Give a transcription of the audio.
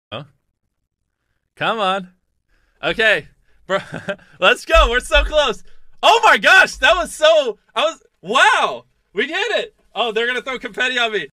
Oh, come on. Okay, bro. Let's go. We're so close. Oh my gosh, that was so. I was. Wow, we did it. Oh, they're gonna throw confetti on me.